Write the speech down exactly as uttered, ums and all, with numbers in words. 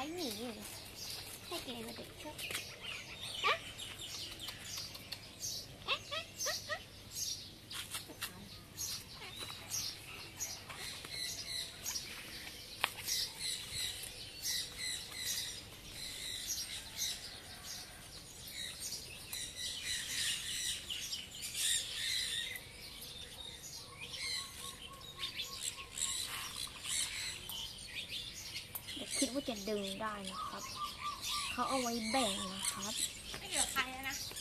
หนีให้แกมาเด็กชอบคิดว่าจะดึงได้นะครับเขาเอาไว้แบ่งนะครับไม่เหลือใครแล้วนะ